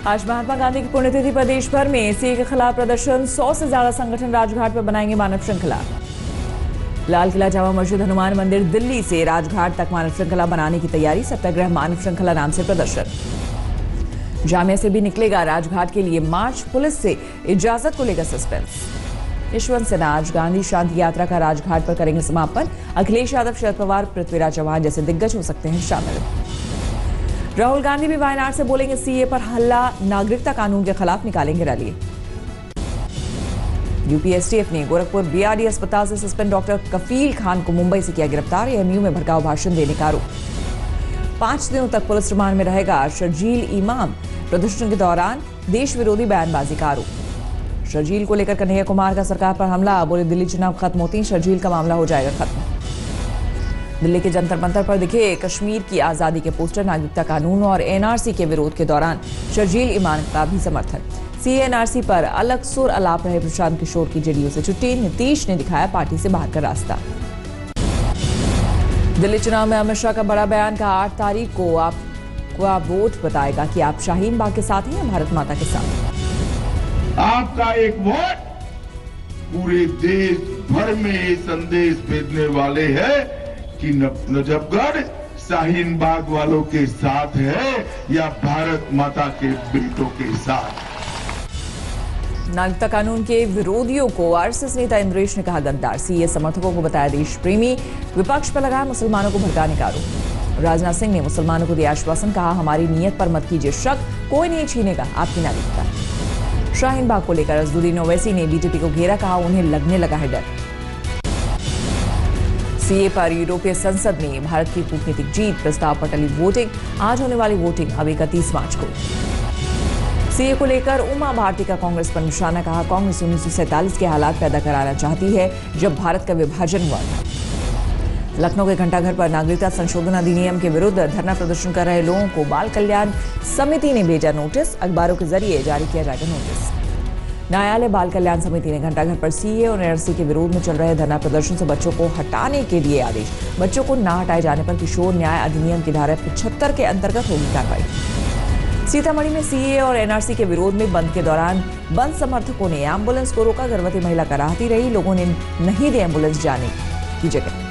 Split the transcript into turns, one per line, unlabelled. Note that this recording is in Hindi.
आज महात्मा गांधी की पुण्यतिथि पर देश भर में सीए के खिलाफ प्रदर्शन। 100 से ज्यादा संगठन राजघाट पर बनाएंगे मानव श्रृंखला। लाल किला, जामा मस्जिद, हनुमान मंदिर, दिल्ली से राजघाट तक मानव श्रृंखला बनाने की तैयारी। सत्याग्रह मानव श्रृंखला नाम से प्रदर्शन। जामिया से भी निकलेगा राजघाट के लिए मार्च। पुलिस से इजाजत को लेकर सस्पेंस। यशवंत सिन्हा आज गांधी शांति यात्रा का राजघाट पर करेंगे समापन। अखिलेश यादव, शरद पवार, पृथ्वीराज चौहान जैसे दिग्गज हो सकते हैं शामिल। राहुल गांधी भी वायनाड से बोलेंगे सीए पर हल्ला, नागरिकता कानून के खिलाफ निकालेंगे रैली। यूपीएसटीएफ ने गोरखपुर बीआरडी अस्पताल से सस्पेंड डॉक्टर कफील खान को मुंबई से किया गिरफ्तार। एएमयू में भड़काऊ भाषण देने का आरोप। 5 दिनों तक पुलिस रिमांड में रहेगा शर्जील इमाम। प्रदर्शन के दौरान देश विरोधी बयानबाजी का आरोप। शर्जील को लेकर कन्हैया कुमार का सरकार पर हमला। बोले दिल्ली चुनाव खत्म होते ही शर्जील का मामला हो जाएगा खत्म। दिल्ली के जंतर मंतर पर दिखे कश्मीर की आजादी के पोस्टर। नागरिकता कानून और एनआरसी के विरोध के दौरान शर्जील इमाम का भी समर्थन। सीए एनआरसी पर अलग सुर अलाप रहे प्रशांत किशोर की जेडीयू से छुट्टी। नीतीश ने दिखाया पार्टी से बाहर का रास्ता। दिल्ली चुनाव में अमित शाह का बड़ा बयान का 8 तारीख को आपका वोट बताएगा कि आप शाहीन बाग के साथ हैं या भारत माता के साथ।
आपका एक वोट पूरे देश भर में ये संदेश भेजने वाले हैं कि नजफगढ़ शाहीन बाग वालों के साथ है या भारत माता के बेटों के साथ।
नागरिकता कानून के विरोधियों को आरएसएस नेता इंद्रेश ने कहा गद्दार। सीए समर्थकों को बताया देश प्रेमी। विपक्ष पर लगाया मुसलमानों को भड़काने का आरोप। राजनाथ सिंह ने मुसलमानों को दिया आश्वासन। कहा हमारी नीयत पर मत कीजिए शक, कोई नहीं छीनेगा आपकी नागरिकता। शाहीन बाग को लेकर अजदुद्दीन ओवैसी ने बीजेपी को घेरा। कहा उन्हें लगने लगा है डर। सीए पर यूरोपीय संसद में भारत की कूटनीतिक जीत। प्रस्ताव पर टली वोटिंग। आज होने वाली वोटिंग अब 31 मार्च को। सीए को लेकर उमा भारती का कांग्रेस पर निशाना। कहा कांग्रेस 1947 के हालात पैदा कराना चाहती है जब भारत का विभाजन हुआ था। लखनऊ के घंटाघर पर नागरिकता संशोधन अधिनियम के विरुद्ध धरना प्रदर्शन कर रहे लोगों को बाल कल्याण समिति ने भेजा नोटिस। अखबारों के जरिए जारी किया जाएगा नोटिस। न्यायालय बाल कल्याण समिति ने घंटाघर पर सीए और एनआरसी के विरोध में चल रहे धरना प्रदर्शन से बच्चों को हटाने के लिए आदेश। बच्चों को ना हटाए जाने पर किशोर न्याय अधिनियम की धारा 75 के अंतर्गत होगी कार्रवाई। सीतामढ़ी में सीए और एनआरसी के विरोध में बंद के दौरान बंद समर्थकों ने एम्बुलेंस को रोका। गर्भवती महिला कराहती रही। लोगों ने नहीं दी एम्बुलेंस जाने की जगह।